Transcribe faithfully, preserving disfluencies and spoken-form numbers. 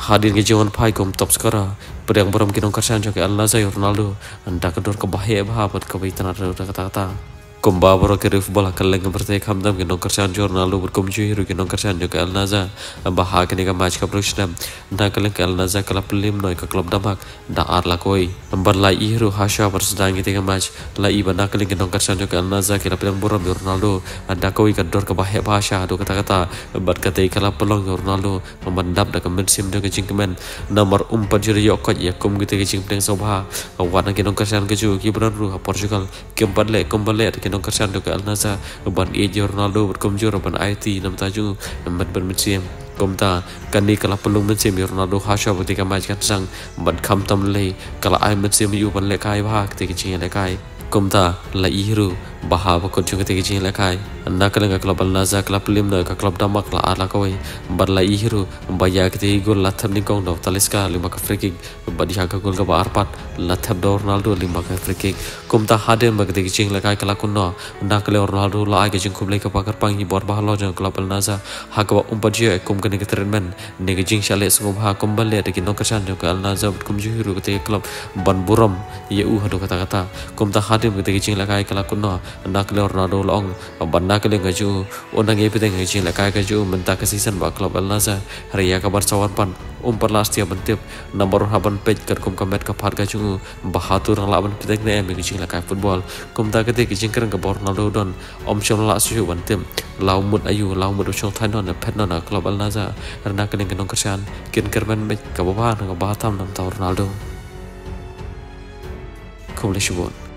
hadir ke jawan pai kom top skora pedang beram kinong karsan joke Al Nassr Ronaldo anda kedor ke bahaya bahabat ke baitan ada kata-kata komba boro ke rif bola kaleng bertai kamdam kinong karsan Ronaldo berkomju hiru kinong karsan joke Al Nassr bahag ke nega match ka brushnam anda kaleng ke Al Nassr kala pelim noi ke klub damak da ar la koi bar la hiru hasha bersedang ke match la iba na kaleng kinong karsan joke Al Nassr kala pedang boram Ronaldo anda koi kedor ke bahaya bahasa do kata-kata bar kata kala pelong Ronaldo memandap da kemen sim do ke jingkemen nomor empat juri yokot ya kum gitu ke jing pedang sobha wana kinong karsan ke ju kibran ru Portugal keempat le kembali kinong karsan do ke Al Nassr ban e Ronaldo berkomju ban I T nam taju ban ban mesim komta kani kala pelung mesim Ronaldo hasha ketika match kan sang ban kham tam le kala ai mesim yu ban le kai ba ketika jing le kai komta la ihru baha bakot juga ketika jing le kai anda kala klub Al Nassr klub lim no ka klub damak la ala koi bar la ihru baya ketika gol la tham ningkong do taliska lima ka free kick badi haga gol ka ba arpat la tham do Ronaldo lima ka free kick komta haden ba ketika jing le kai kala kunno anda kala Ronaldo la ai ke jing kublai ka pakar pangi bor bahalo jang klub Al Nassr haga umpat je kum kene ke treatment nege jing shale sungguh ha kembali ada kinong karsan jo ke Al Nassr kum juhiru ketika klub ban buram ye u hadu kata-kata komta haden ketika jing le kai kala kunno anda kala Ronaldo long ban na kala ngaju onang ye pedeng jing le kai ka ju menta ke season ba klub Al Nassr hari ya kabar sawan pan umpat last ya bentip nomor haban page ker kum kamet ka phat ka ju bahatur lang laban pedeng ne me jing le kai football komta ketika jing kereng ke Ronaldo don om chom la su bantim lau mut ayu lau mut chong than non pet non klub Al Nassr karena kene kinong karsan kin kerban me ka ba ka ba tam nam ta Ronaldo kumle shubon